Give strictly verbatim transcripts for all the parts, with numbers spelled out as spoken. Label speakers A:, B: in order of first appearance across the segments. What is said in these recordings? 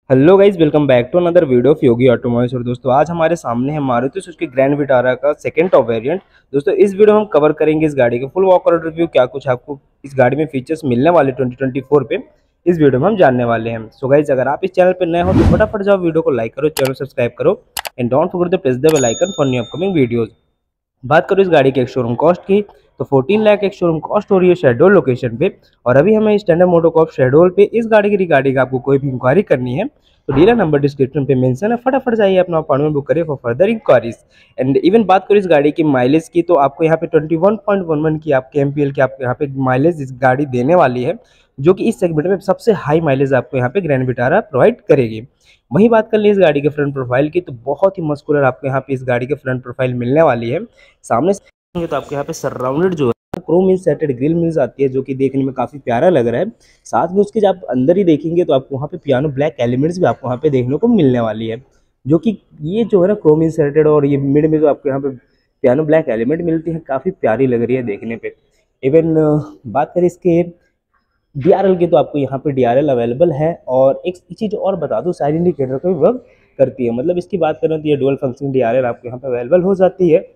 A: Hello guys, welcome back to another video of Yogi automobiles. और दोस्तों आज हमारे सामने है मारुति सुजुकी ग्रैंड विटारा का सेकंड टॉप वेरिएंट। दोस्तों इस वीडियो में हम कवर करेंगे इस गाड़ी के फुल वॉक आउट रिव्यू, क्या कुछ आपको इस गाड़ी में फीचर्स मिलने वाले ट्वेंटी ट्वेंटी फोर पे इस वीडियो में हम जानने वाले हैं। सो गाइज, अगर आप इस चैनल पर नए हो तो फटाफट जाओ वीडियो को लाइक करो, चैनल सब्सक्राइब करो and don't forget to press the bell icon for new upcoming videos. बात करो इस गाड़ी के एक शोरूम कॉस्ट की तो फोर्टीन लाख एक शोरूम कॉस्ट हो रही है शहडोल लोकेशन पे। और अभी हमें स्टैंडर्ड मोटरकॉर्प शहडोल पे इस गाड़ी की रिगार्डिंग आपको कोई भी इंक्वायरी करनी है तो डीलर नंबर डिस्क्रिप्शन पे मेंशन है, फटाफट जाइए अपना अपॉइंटमेंट बुक करिए for further inquiries. And even बात करो इस गाड़ी की माइलेज की तो आपको यहाँ पे twenty one point one one की आपके एमपीएल की आपको यहाँ पे माइलेज इस गाड़ी देने वाली है, जो कि इस सेगमेंट में सबसे हाई माइलेज आपको यहाँ पे ग्रैंड विटारा प्रोवाइड करेगी। वहीं बात कर ली इस गाड़ी के फ्रंट प्रोफाइल की तो बहुत ही मस्कुलर आपको यहाँ पे इस गाड़ी के फ्रंट प्रोफाइल मिलने वाली है। सामने से तो आपको यहाँ पे सराउंडेड जो है क्रोम इंसर्टेड ग्रिल मिल जाती है, जो कि देखने में काफी प्यारा लग रहा है। साथ में उसके जब आप अंदर ही देखेंगे तो आपको वहाँ पे पियानो ब्लैक एलिमेंट्स भी आपको वहाँ पे देखने को मिलने वाली है, जो कि ये जो है ना क्रोम इंसर्टेड और ये मिड में जो आपको यहाँ पे पियानो ब्लैक एलिमेंट मिलती है काफी प्यारी लग रही है देखने पे। इवन बात करें इसके डी आर एल की तो आपको यहाँ पे डी आर एल अवेलेबल है। और एक चीज़ और बता दूँ, साइड इंडिकेटर का भी वर्क करती है, मतलब इसकी बात करें तो ये dual function D R L आपको यहाँ पे अवेलेबल हो जाती है।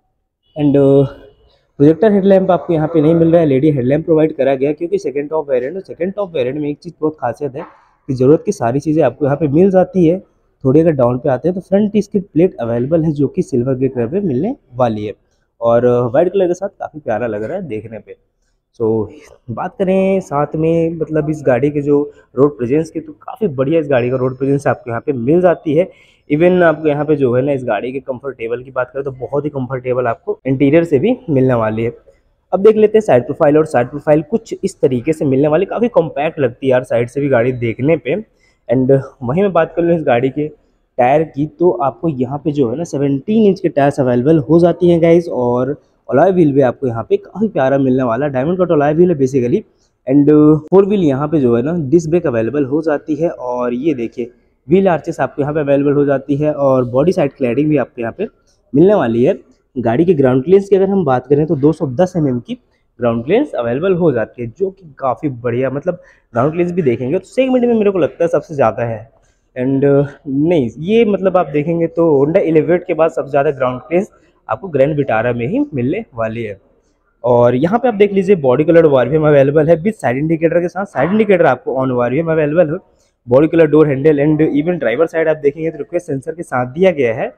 A: एंड प्रोजेक्टर हेडलैम्प आपको यहाँ पे नहीं मिल रहा है, एलईडी हेडलैम्प प्रोवाइड करा गया क्योंकि सेकंड टॉप वेरिएंट और सेकंड टॉप वेरिएंट में एक चीज़ बहुत खासियत है कि ज़रूरत की सारी चीज़ें आपको यहाँ पे मिल जाती है। थोड़ी अगर डाउन पे आते हैं तो फ्रंट इसकी प्लेट अवेलेबल है, जो कि सिल्वर ग्रे कलर पे मिलने वाली है और वाइट कलर के साथ काफ़ी प्यारा लग रहा है देखने पे। सो so, बात करें साथ में मतलब इस गाड़ी के जो रोड प्रेजेंस की तो काफ़ी बढ़िया इस गाड़ी का रोड प्रेजेंस आपको यहाँ पे मिल जाती है। इवन आपको यहाँ पे जो है ना इस गाड़ी के कंफर्टेबल की बात करें तो बहुत ही कंफर्टेबल आपको इंटीरियर से भी मिलने वाली है। अब देख लेते हैं साइड प्रोफाइल, और साइड प्रोफाइल कुछ इस तरीके से मिलने वाली, काफ़ी कॉम्पैक्ट लगती है यार साइड से भी गाड़ी देखने पे। एंड वहीं मैं बात कर लूँ इस गाड़ी के टायर की तो आपको यहाँ पे जो है ना सेवनटीन इंच के टायर्स अवेलेबल हो जाती हैं गाइज। और अलॉय व्हील भी आपको यहाँ पे काफ़ी प्यारा मिलने वाला है, डायमंड कट अलॉय व्हील है बेसिकली। एंड फोर व्हील यहाँ पे जो है ना डिस्क ब्रेक अवेलेबल हो जाती है। और ये देखिए व्हील आर्चेस आपको यहाँ पे अवेलेबल हो जाती है और बॉडी साइड क्लैडिंग भी आपको यहाँ पे मिलने वाली है। गाड़ी की ग्राउंड क्लियरेंस की अगर हम बात करें तो दो सौ दस एम एम की ग्राउंड क्लियरेंस अवेलेबल हो जाती है, जो कि काफ़ी बढ़िया, मतलब ग्राउंड क्लियरेंस भी देखेंगे तो सेगमेंट में मेरे को लगता है सबसे ज़्यादा है। एंड नहीं ये मतलब आप देखेंगे तो होंडा एलिवेट के बाद सबसे ज़्यादा ग्राउंड क्लियरेंस आपको ग्रैंड विटारा में ही मिलने वाली है। और यहाँ पे आप देख लीजिए बॉडी कलर वारियम अवेलेबल है विद साइड इंडिकेटर के साथ, साइड इंडिकेटर आपको ऑन वारियम अवेलेबल है, body colour door handle and even driver side आप देखेंगे तो रिक्वेस्ट सेंसर के साथ दिया गया है।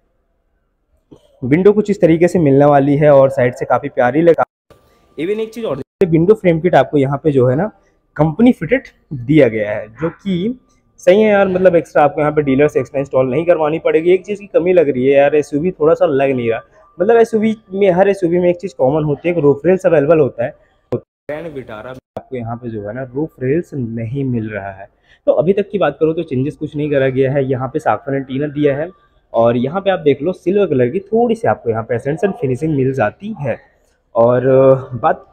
A: विंडो कुछ इस तरीके से मिलने वाली है और साइड से काफ़ी प्यारी लगा। इवन एक चीज़ और, विंडो फ्रेम किट आपको यहाँ पे जो है ना कंपनी फिटेड दिया गया है, जो कि सही है यार, मतलब एक्स्ट्रा आपको यहाँ पे डीलर से एक्स्ट्रा इंस्टॉल नहीं करवानी पड़ेगी। एक चीज़ की कमी लग रही है यार, एसयूवी थोड़ा सा लग नहीं रहा, मतलब एसयूवी में हर एसयूवी में एक चीज़ कॉमन होती है कि रूफ रेल्स अवेलेबल होता है, ग्रैंड विटारा में आपको यहाँ पे जो है ना रूफ रेल्स नहीं मिल रहा है। तो अभी तक की बात करूँ तो चेंजेस कुछ नहीं करा गया है, यहाँ पे साफरन टीना दिया है और यहाँ पे आप देख लो सिल्वर कलर की थोड़ी सी आपको यहाँ पे एसेंस एंड फिनिशिंग मिल जाती है। और बात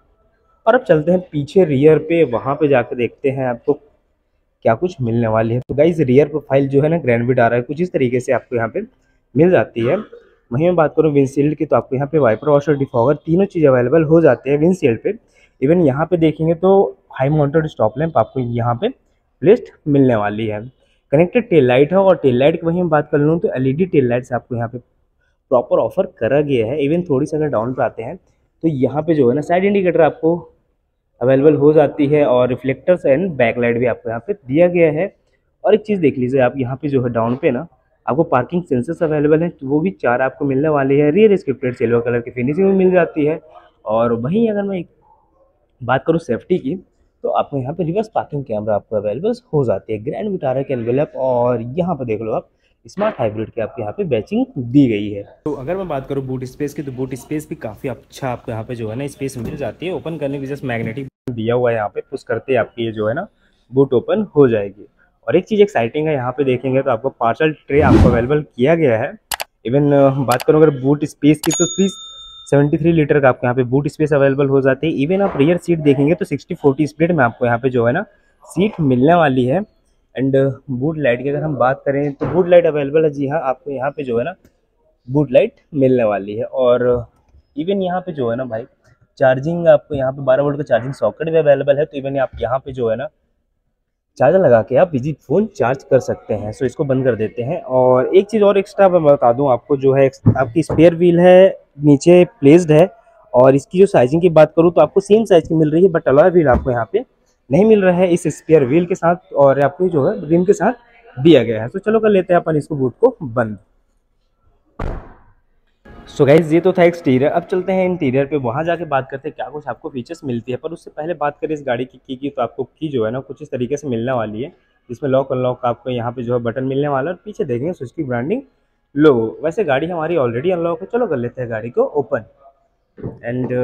A: और अब चलते हैं पीछे रियर पे, वहाँ पे जाकर देखते हैं आपको क्या कुछ मिलने वाली है। तो गाइज रियर प्रोफाइल जो है ना ग्रैंड विटारा है कुछ इस तरीके से आपको यहाँ पे मिल जाती है। वहीं मैं बात करूँ विंडशील्ड की तो आपको यहाँ पे वाइपर वॉशर डिफॉगर तीनों चीज़ अवेलेबल हो जाते हैं विंडशील्ड पे। इवन यहाँ पे देखेंगे तो हाई माउंटेड स्टॉप लैंप आपको यहाँ पे प्लेस्ड मिलने वाली है। कनेक्टेड टेल लाइट है और टेल लाइट की वहीं हम बात कर लूँ तो L E D tail lights आपको यहाँ पे प्रॉपर ऑफर करा गया है। इवन थोड़ी सी अगर डाउन पे आते हैं तो यहाँ पे जो है ना साइड इंडिकेटर आपको अवेलेबल हो जाती है और रिफ्लेक्टर्स एंड बैकलाइट भी आपको यहाँ पे दिया गया है। और एक चीज़ देख लीजिए आप यहाँ पे जो है डाउन पे ना आपको पार्किंग सेंसर्स अवेलेबल है, तो वो भी चार आपको मिलने वाली है। रियर स्क्रिप्टेड सिल्वर कलर की फिनिशिंग में मिल जाती है। और वहीं अगर मैं बात करूँ सेफ्टी की तो आपको यहाँ पे रिवर्स पार्किंग कैमरा आपको अवेलेबल हो जाती है ग्रैंड विटारा के एनवेलप। और यहाँ पर देख लो आप स्मार्ट हाइब्रिड की आपको यहाँ पे बैचिंग दी गई है। तो अगर मैं बात करूँ बूट स्पेस की तो बूट स्पेस भी काफ़ी अच्छा आपको यहाँ पे जो है ना स्पेस मिल जाती है। ओपन करने की जस्ट मैग्नेटिक दिया हुआ है, यहाँ पे पुश करते आपकी ये जो है ना बूट ओपन हो जाएगी। और एक चीज़ एक्साइटिंग है, यहाँ पे देखेंगे तो आपको पार्सल ट्रे आपको अवेलेबल किया गया है। इवन बात करूँ अगर बूट स्पेस की तो थ्री सेवेंटी थ्री लीटर का आपको यहाँ पे बूट स्पेस अवेलेबल हो जाती है। इवन आप रियर सीट देखेंगे तो सिक्सटी फोर्टी स्प्लिट में आपको यहाँ पे जो है ना सीट मिलने वाली है। एंड बूट लाइट की अगर हम बात करें तो बूट लाइट अवेलेबल है, जी हाँ आपको यहाँ पे जो है ना बूट लाइट मिलने वाली है। और इवन यहाँ पे जो है ना भाई चार्जिंग आपको यहाँ पे बारह वोल्ट का चार्जिंग सॉकेट भी अवेलेबल है। तो इवन आप यहाँ पे जो है ना चार्जर लगा के आप इजी फ़ोन चार्ज कर सकते हैं। सो इसको बंद कर देते हैं। और एक चीज़ और एक्स्ट्रा मैं बता दूं आपको, जो है आपकी स्पेयर व्हील है नीचे प्लेस्ड है, और इसकी जो साइजिंग की बात करूं तो आपको सेम साइज़ की मिल रही है, बट अलॉय व्हील आपको यहाँ पे नहीं मिल रहा है इस स्पेयर व्हील के साथ, और आपको जो है रिम के साथ दिया गया है। तो चलो कर लेते हैं अपन इसको बूट को बंद। सो गाइज ये तो था एक्सटीरियर, अब चलते हैं इंटीरियर पे, वहाँ जाके बात करते हैं क्या कुछ आपको फीचर्स मिलती है। पर उससे पहले बात करें इस गाड़ी की की, की तो आपको की जो है ना कुछ इस तरीके से मिलने वाली है, जिसमें लॉक अनलॉक आपको यहाँ पे जो है बटन मिलने वाला है, और पीछे देखेंगे स्विच की ब्रांडिंग लोगो। वैसे गाड़ी हमारी ऑलरेडी अनलॉक है, चलो कर लेते हैं गाड़ी को ओपन। एंड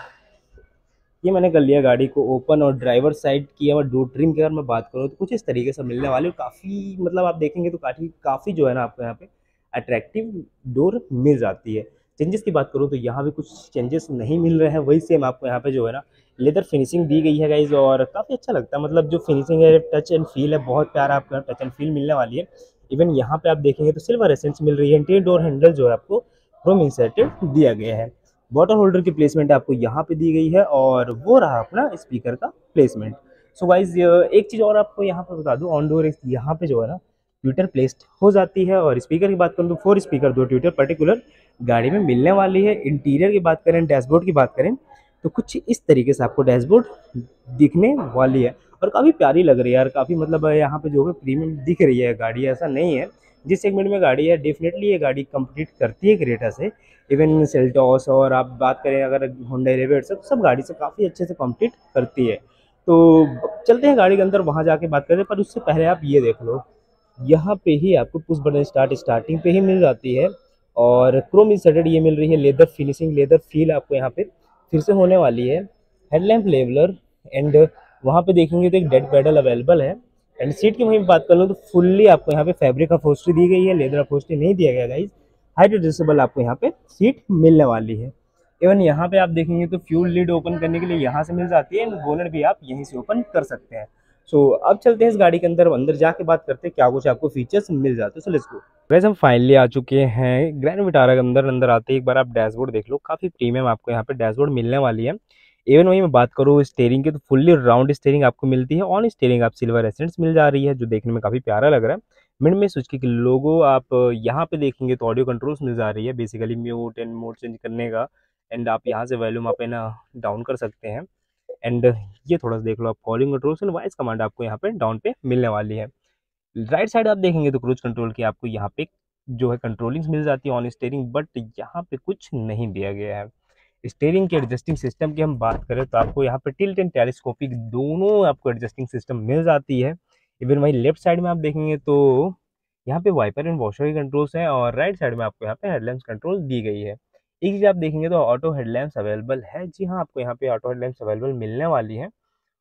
A: ये मैंने कर लिया गाड़ी को ओपन। और ड्राइवर साइड की और डोर ट्रिम की अगर मैं बात करूँ तो कुछ इस तरीके से मिलने वाली है। काफ़ी मतलब आप देखेंगे तो काफ़ी काफ़ी जो है ना आपको यहाँ पे अट्रैक्टिव डोर मिल जाती है। चेंजेस की बात करूँ तो यहाँ भी कुछ चेंजेस नहीं मिल रहे हैं, वही सेम आपको यहाँ पे जो है ना लेदर फिनिशिंग दी गई है गाइज, और काफ़ी अच्छा लगता है। मतलब जो फिनिशिंग है, टच एंड फील है, बहुत प्यारा आपका टच एंड फील मिलने वाली है। इवन यहाँ पे आप देखेंगे तो सिल्वर एसेंस मिल रही है। इंटीरियर डोर हैंडल जो है आपको क्रोम इंसर्टेड दिया गया है। बॉटल होल्डर की प्लेसमेंट आपको यहाँ पे दी गई है, और वो रहा अपना स्पीकर का प्लेसमेंट। सो गाइज एक चीज़ और आपको यहाँ पे बता दूँ, ऑन डोर यहाँ पे जो है ना ट्विटर प्लेस्ड हो जाती है। और स्पीकर की बात करूँ तो फोर स्पीकर दो ट्विटर पर्टिकुलर गाड़ी में मिलने वाली है। इंटीरियर की बात करें, डैशबोर्ड की बात करें तो कुछ इस तरीके से आपको डैशबोर्ड दिखने वाली है, और काफ़ी प्यारी लग रही है यार। काफ़ी मतलब यहाँ पे जो है प्रीमियम दिख रही है गाड़ी, ऐसा नहीं है। जिस सेगमेंट में गाड़ी है डेफिनेटली ये गाड़ी कंप्लीट करती है क्रेटा से। इवन सेल्टॉस और आप बात करें अगर होंडा एलिवेट से, सब गाड़ी से काफ़ी अच्छे से कंप्लीट करती है। तो चलते हैं गाड़ी के अंदर, वहाँ जाके बात करते हैं। पर उससे पहले आप ये देख लो, यहाँ पे ही आपको पुश बटन स्टार्ट स्टार्टिंग पे ही मिल जाती है, और क्रोम इंसर्टेड ये मिल रही है। लेदर फिनिशिंग, लेदर फील आपको यहाँ पे फिर से होने वाली है। हेडलैम्प लेवलर, एंड वहाँ पे देखेंगे तो एक डेड पैडल अवेलेबल है। एंड सीट की वहीं बात कर लो तो फुल्ली आपको यहाँ पे फैब्रिक अपहोल्स्ट्री दी गई है, लेदर अपहोल्स्ट्री नहीं दिया गया गाइस। हाइट एडजस्टेबल आपको यहाँ पे सीट मिलने वाली है। इवन यहाँ पे आप देखेंगे तो फ्यूल लीड ओपन करने के लिए यहाँ से मिल जाती है, बोनट भी आप यहीं से ओपन कर सकते हैं। सो so, अब चलते हैं इस गाड़ी के अंदर, अंदर जाके बात करते हैं क्या कुछ आपको फीचर्स मिल जाते हैं। So let's go. वैसे हम फाइनली आ चुके हैं ग्रैंड विटारा के अंदर। अंदर आते ही एक बार आप डैशबोर्ड देख लो, काफ़ी प्रीमियम आपको यहाँ पे डैशबोर्ड मिलने वाली है। इवन वही मैं बात करूँ स्टीयरिंग की तो फुल्ली राउंड स्टीयरिंग आपको मिलती है। ऑन स्टीयरिंग आप सिल्वर एसेंट्स मिल जा रही है, जो देखने में काफ़ी प्यारा लग रहा है। मिड में स्विच की लोगो आप यहाँ पे देखेंगे तो ऑडियो कंट्रोल्स मिल जा रही है, basically mute and mode change करने का। एंड आप यहाँ से वॉल्यूम आप है ना डाउन कर सकते हैं। एंड ये थोड़ा सा देख लो, आप calling controls and voice command आपको यहाँ पे डाउन पे मिलने वाली है। राइट साइड आप देखेंगे तो क्रूज कंट्रोल की आपको यहाँ पे जो है कंट्रोलिंग मिल जाती है ऑन स्टीयरिंग, बट यहाँ पे कुछ नहीं दिया गया है। स्टीयरिंग के एडजस्टिंग सिस्टम की हम बात करें तो आपको यहाँ पे टिल्ट एंड टेलीस्कोपिक दोनों आपको एडजस्टिंग सिस्टम मिल जाती है। इवन वही लेफ्ट साइड में आप देखेंगे तो यहाँ पे वाइपर एंड वॉशर के कंट्रोल्स हैं, और राइट साइड में आपको यहाँ पे हेडलैम्प्स कंट्रोल दी गई है। एक चीज़ आप देखेंगे तो ऑटो हेडलैम्प्स अवेलेबल है। जी हाँ, आपको यहाँ पे ऑटो हेडलैम्प्स अवेलेबल मिलने वाली है।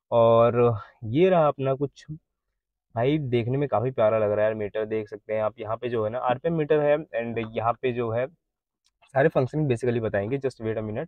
A: और ये रहा अपना कुछ, भाई देखने में काफ़ी प्यारा लग रहा है यार। मीटर देख सकते हैं आप यहाँ पे जो है ना आरपीएम मीटर है। एंड यहाँ पे जो है सारे फंक्शन बेसिकली बताएंगे, जस्ट वेट अ मिनट।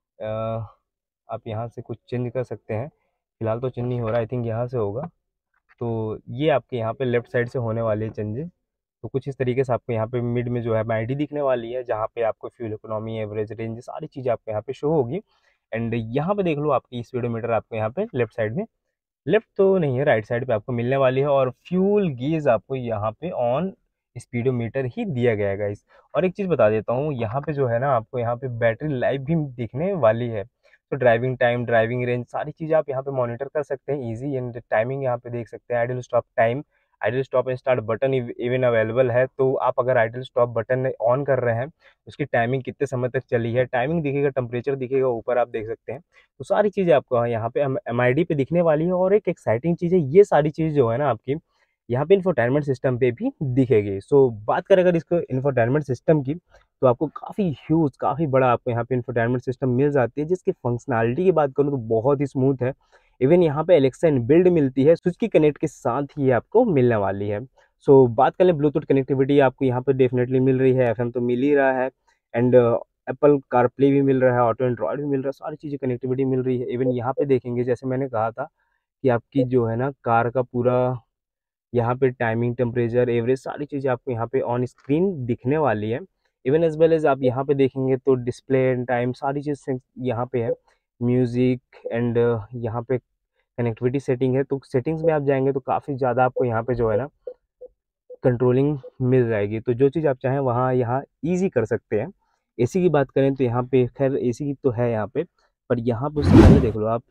A: आप यहाँ से कुछ चेंज कर सकते हैं, फिलहाल तो चेंज नहीं हो रहा, आई थिंक यहाँ से होगा। तो ये आपके यहाँ पे लेफ्ट साइड से होने वाली है चेंजेस। तो कुछ इस तरीके से आपको यहाँ पे मिड में जो है आईडी दिखने वाली है, जहाँ पे आपको फ्यूल इकोनॉमी, एवरेज, रेंज, सारी चीज़ें आपको यहाँ पे शो होगी। एंड यहाँ पे देख लो आपकी स्पीडोमीटर आपको यहाँ पे लेफ्ट साइड में, लेफ्ट तो नहीं है राइट साइड पे आपको मिलने वाली है। और फ्यूल गेज आपको यहाँ पे ऑन स्पीडोमीटर ही दिया गया है गाइस। और एक चीज़ बता देता हूँ, यहाँ पे जो है ना आपको यहाँ पे बैटरी लाइफ भी दिखने वाली है। तो ड्राइविंग टाइम, ड्राइविंग रेंज, सारी चीज़ें आप यहाँ पे मॉनिटर कर सकते हैं इजी। एंड टाइमिंग यहाँ पे देख सकते हैं, idle stop time, idle stop and start button even available है। तो आप अगर आइडल स्टॉप बटन ऑन कर रहे हैं, उसकी टाइमिंग कितने समय तक चली है, टाइमिंग दिखेगा, टेम्परेचर दिखेगा, ऊपर आप देख सकते हैं। तो सारी चीज़ें आपको यहाँ पे एम आई डी पे दिखने वाली है। और एक एक्साइटिंग चीज़ है, ये सारी चीज़ जो है ना आपकी यहाँ पे इंफोटेनमेंट सिस्टम पे भी दिखेगी। सो बात करें अगर इसको इंफोटेनमेंट सिस्टम की, तो आपको काफ़ी ह्यूज, काफ़ी बड़ा आपको यहाँ पे इंफोटेनमेंट सिस्टम मिल जाती है, जिसकी फंक्शनैलिटी की बात करूँ तो बहुत ही स्मूथ है। इवन यहाँ पे एलेक्सा इनबिल्ड मिलती है, स्विच की कनेक्ट के साथ ही आपको मिलने वाली है। सो बात करें ब्लूटूथ कनेक्टिविटी, आपको यहाँ पे डेफिनेटली मिल रही है, एफएम तो मिल ही रहा है। एंड एप्पल कारप्ले भी मिल रहा है, ऑटो एंड्रॉयड भी मिल रहा है, सारी चीज़ें कनेक्टिविटी मिल रही है। इवन यहाँ पे देखेंगे, जैसे मैंने कहा था कि आपकी जो है ना कार का पूरा यहाँ पे टाइमिंग, टेम्परेचर, एवरेज, सारी चीज़ें आपको यहाँ पे ऑन स्क्रीन दिखने वाली है। इवन एज वेल एज आप यहाँ पे देखेंगे तो डिस्प्ले एंड टाइम, सारी चीज़ यहाँ पे है। म्यूज़िक एंड यहाँ पे कनेक्टिविटी सेटिंग है, तो सेटिंग्स में आप जाएंगे तो काफ़ी ज़्यादा आपको यहाँ पे जो है ना कंट्रोलिंग मिल जाएगी। तो जो चीज़ आप चाहें वहाँ यहाँ ईज़ी कर सकते हैं। एसी की बात करें तो यहाँ पे खैर एसी तो है यहाँ पे, पर यहाँ पे उससे पहले देख लो आप,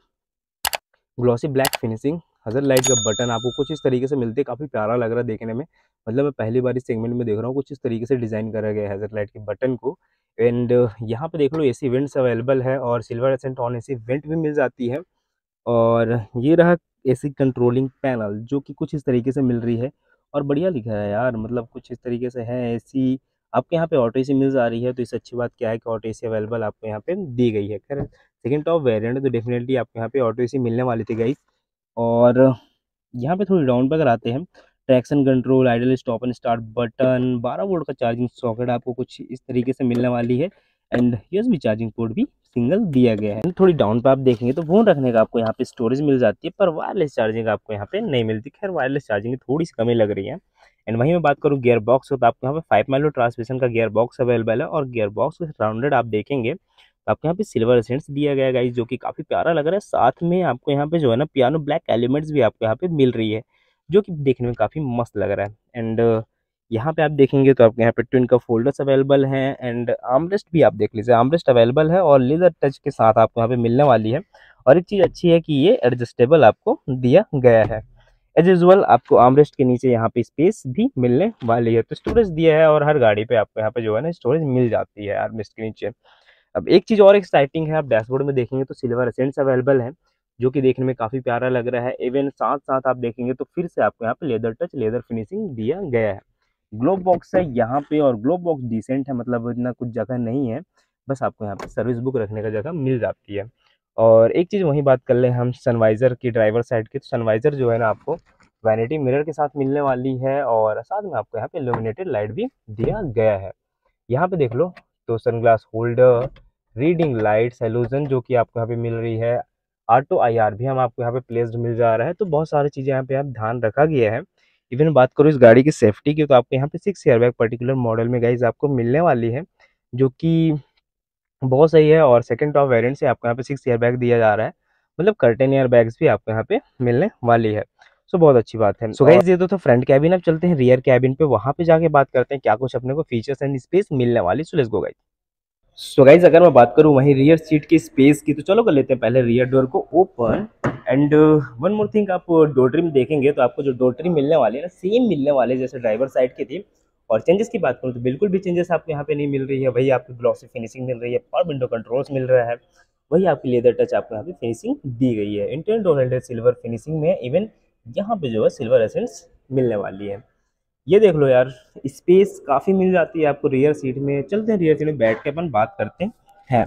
A: glossy black finishing, hazard light का बटन आपको कुछ इस तरीके से मिलते हैं, काफ़ी प्यारा लग रहा है देखने में। मतलब मैं पहली बार इस सेगमेंट में देख रहा हूँ कुछ इस तरीके से डिज़ाइन करा गया है हज़र लाइट के बटन को। एंड यहाँ पे देख लो एसी वेंट्स अवेलेबल है और silver accent on AC vent भी मिल जाती है। और ये रहा एसी कंट्रोलिंग पैनल जो कि कुछ इस तरीके से मिल रही है और बढ़िया लिखा है यार, मतलब कुछ इस तरीके से है। एसी आपके यहाँ पे ऑटो एसी मिल जा रही है, तो इससे अच्छी बात क्या है कि ऑटो एसी अवेलेबल आपको यहाँ पे दी गई है। खैर सेकंड टॉप वेरिएंट है तो डेफिनेटली आपको यहाँ पे ऑटो एसी मिलने वाली थी गाइस। और यहाँ पे थोड़ी डाउन पे अगर आते हैं, traction control, idle stop and start button, बारह वोल्ट का चार्जिंग सॉकेट आपको कुछ इस तरीके से मिलने वाली है। एंड यूएसबी चार्जिंग पोर्ट भी सिंगल दिया गया है। थोड़ी डाउन पे आप देखेंगे तो फोन रखने का आपको यहाँ पे स्टोरेज मिल जाती है, पर वायरलेस चार्जिंग आपको यहाँ पे नहीं मिलती। खैर वायरलेस चार्जिंग थोड़ी सी कमी लग रही है। एंड वहीं मैं बात करूँ गियर बॉक्स, तो आपको यहाँ पे फाइव माइलो ट्रांसमिशन का गियर बॉक्स अवेलेबल है। और गियर बॉक्स राउंडेड आप देखेंगे तो आपको यहाँ पे सिल्वर एसेंट्स दिया गया है गाइस, जो कि काफ़ी प्यारा लग रहा है। साथ में आपको यहाँ पे जो है ना पियानो ब्लैक एलिमेंट्स भी आपको यहाँ पे मिल रही है, जो कि देखने में काफ़ी मस्त लग रहा है। एंड यहाँ पे आप देखेंगे तो आपके यहाँ पे ट्विन का फोल्डर्स अवेलेबल हैं। एंड आर्मरेस्ट भी आप देख लीजिए, आर्मरेस्ट अवेलेबल है और लेदर टच के साथ आपको यहाँ पे मिलने वाली है। और एक चीज़ अच्छी है कि ये एडजस्टेबल आपको दिया गया है। एज यूजुअल आपको आर्मरेस्ट के नीचे यहाँ पे स्पेस भी मिलने वाली है, तो स्टोरेज दिया है और हर गाड़ी पे आपको यहाँ पे जो है ना स्टोरेज मिल जाती है आर्मरेस्ट के नीचे। अब एक चीज़ और एक्साइटिंग है, आप डैशबोर्ड में देखेंगे तो सिल्वर एसेंट्स अवेलेबल है, जो कि देखने में काफ़ी प्यारा लग रहा है। इवन साथ साथ आप देखेंगे तो फिर से आपको यहाँ पे लेदर टच, लेदर फिनिशिंग दिया गया है। ग्लोब बॉक्स है यहाँ पे और ग्लोब बॉक्स डिसेंट है, मतलब इतना कुछ जगह नहीं है, बस आपको यहाँ पे सर्विस बुक रखने का जगह मिल जाती है। और एक चीज़ वहीं बात कर ले हम सनवाइज़र की, ड्राइवर साइड की, तो सनवाइज़र जो है ना आपको वैनिटी मिरर के साथ मिलने वाली है और साथ में आपको यहाँ पे इल्यूमिनेटेड लाइट भी दिया गया है। यहाँ पे देख लो तो sunglass holder, reading lights, halogen जो कि आपको यहाँ पे मिल रही है, ऑटो आई आर भी हम आपको यहाँ पे प्लेस्ड मिल जा रहा है। तो बहुत सारी चीज़ें यहाँ पे आप ध्यान रखा गया है। इवन बात करूँ इस गाड़ी की सेफ्टी की, तो आपको यहाँ पे सिक्स एयरबैग पर्टिकुलर मॉडल में गाइज आपको मिलने वाली है, जो कि बहुत सही है। और सेकंड टॉप वेरिएंट से आपको यहाँ पे सिक्स एयरबैग दिया जा रहा है, मतलब कर्टेन एयर बैग्स भी आपको यहाँ पे मिलने वाली है। सो बहुत अच्छी बात है। सो गाइज ये तो था फ्रंट कैबिन, अब चलते हैं रियर कैबिन पे, वहाँ पे जाके बात करते हैं क्या कुछ अपने को फीचर्स एंड स्पेस मिलने वाली। So let's go guys. So guys अगर मैं बात करूँ वहीं रियर सीट की स्पेस की, तो चलो कर लेते हैं पहले रियर डोर को open. And one more thing, आप डोर ट्रिम देखेंगे तो आपको जो डोर ट्रिम मिलने वाले हैं ना सेम मिलने वाले जैसे ड्राइवर साइड की थी। और चेंजेस की बात करूँ तो बिल्कुल भी चेंजेस आपको यहाँ पे नहीं मिल रही है। वही आपकी ग्लॉसी फिनिशिंग मिल रही है, पावर विंडो कंट्रोल्स मिल रहा है, वही आपकी लेदर टच आपको यहाँ पे फिनिशिंग दी गई है। Interior door handle silver finishing में, इवन यहाँ पे जो है सिल्वर एसेंस मिलने वाली है। ये देख लो यार, स्पेस काफ़ी मिल जाती है आपको रियर सीट में। चलते हैं रियर सीट में बैठ के अपन बात करते हैं।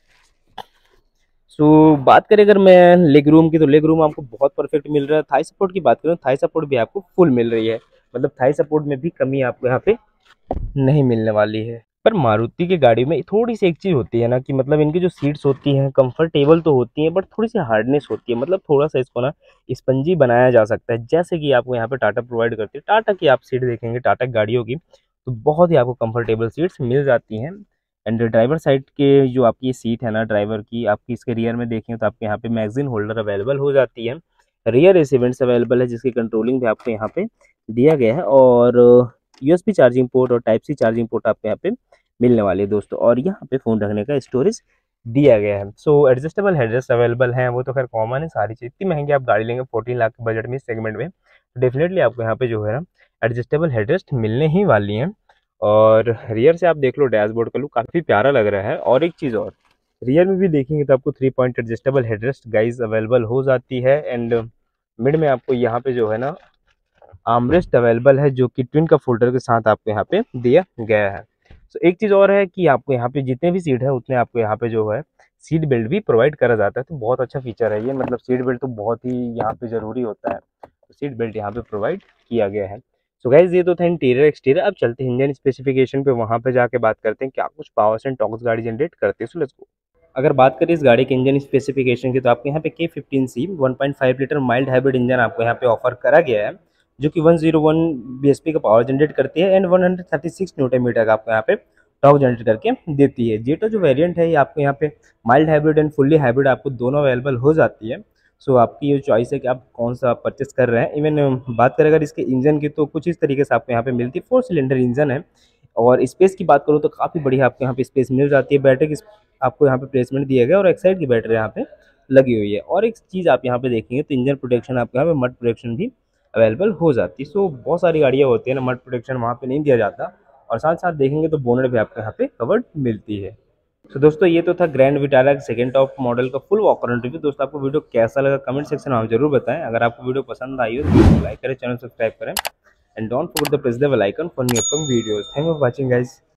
A: सो so, बात करें अगर मैं लेग रूम की, तो लेग रूम आपको बहुत परफेक्ट मिल रहा है। थाई सपोर्ट की बात करें, थाई सपोर्ट भी आपको फुल मिल रही है, मतलब थाई सपोर्ट में भी कमी आपको यहाँ पे नहीं मिलने वाली है। पर मारुति की गाड़ी में थोड़ी सी एक चीज़ होती है ना कि मतलब इनकी जो सीट्स होती हैं कंफर्टेबल तो होती हैं, बट थोड़ी सी हार्डनेस होती है, मतलब थोड़ा सा इसको ना स्पंजी बनाया जा सकता है, जैसे कि आपको यहाँ पे टाटा प्रोवाइड करती है। टाटा की आप सीट देखेंगे, टाटा गाड़ियों की, तो बहुत ही आपको कंफर्टेबल सीट्स मिल जाती हैं। एंड ड्राइवर साइड के जो आपकी सीट है ना ड्राइवर की, आपकी इसके रियर में देखें तो आपके यहाँ पे मैगजीन होल्डर अवेलेबल हो जाती है। रियर एसी वेंट्स अवेलेबल है, जिसकी कंट्रोलिंग भी आपको यहाँ पे दिया गया है। और यूएसबी चार्जिंग पोर्ट और टाइप सी चार्जिंग पोर्ट आपको यहाँ पे मिलने वाले हैं दोस्तों। और यहाँ पे फ़ोन रखने का स्टोरेज दिया गया है। सो एडजस्टेबल हेडरेस्ट अवेलेबल हैं, वो तो खैर कॉमन है सारी चीज़। इतनी महंगी आप गाड़ी लेंगे फोर्टीन लाख के बजट में इस सेगमेंट में, तो डेफिनेटली आपको यहाँ पे जो है ना एडजस्टेबल हेडरेस्ट मिलने ही वाली हैं। और रियर से आप देख लो डैशबोर्ड का लुक काफ़ी प्यारा लग रहा है। और एक चीज़ और, रियर में भी देखेंगे तो आपको three point adjustable headrest guys available हो जाती है। एंड मिड में आपको यहाँ पे जो है ना आर्मरेस्ट अवेलेबल है, जो कि ट्विन का फोल्डर के साथ आपको यहाँ पे दिया गया है। तो एक चीज़ और है कि आपको यहाँ पे जितने भी सीट है उतने आपको यहाँ पे जो है सीट बेल्ट भी प्रोवाइड करा जाता है। तो बहुत अच्छा फीचर है ये, मतलब सीट बेल्ट तो बहुत ही यहाँ पे ज़रूरी होता है, तो सीट बेल्ट यहाँ पे प्रोवाइड किया गया है। सो गाइज ये तो था इंटीरियर एक्सटीरियर। अब चलते हैं इंजन स्पेसिफिकेशन पे, वहाँ पे जाके बात करते हैं क्या कुछ पावर्स एंड टॉर्क्स गाड़ी जनरेट करते हैं। So let's go. अगर बात करें इस गाड़ी के इंजन स्पेसिफिकेशन की, तो आपको यहाँ पे K fifteen C one point five litre mild hybrid engine आपको यहाँ पे ऑफर करा गया है, जो कि वन ज़ीरो वन बीएचपी का पावर जनरेट करती है। And one hundred thirty six newton metre का आपको यहाँ पे टॉर्क जनरेट करके देती है। जेटो जो वेरिएंट है ये आपको यहाँ पे mild hybrid and fully hybrid आपको दोनों अवेलेबल हो जाती है। सो आपकी ये चॉइस है कि आप कौन सा परचेस कर रहे हैं। इवन बात करें अगर इसके इंजन की, तो कुछ इस तरीके से आपको यहाँ पे मिलती है। फोर सिलेंडर इंजन है। और स्पेस की बात करूँ तो काफ़ी बढ़िया आपको यहाँ पे स्पेस मिल जाती है। बैटरी की आपको यहाँ पे प्लेसमेंट दिया गया और एक साइड की बैटरी यहाँ पे लगी हुई है। और एक चीज़ आप यहाँ पे देखेंगे तो इंजन प्रोटेक्शन आपको यहाँ पे मड प्रोटेक्शन भी अवेलेबल हो जाती है। सो बहुत सारी गाड़ियाँ होती है ना, मड प्रोटेक्शन वहाँ पे नहीं दिया जाता। और साथ साथ देखेंगे तो बोनट भी आपको यहाँ पे कवर्ड मिलती है। तो दोस्तों ये तो था Grand Vitara second top model का फुल वॉक अराउंड रिव्यू। दोस्तों आपको वीडियो कैसा लगा कमेंट सेक्शन में आप जरूर बताएं। अगर आपको वीडियो पसंद आई हो तो वीडियो को लाइक करें, चैनल सब्सक्राइब करें and don't forget the press the bell icon for new upcoming videos. Thank you for watching guys.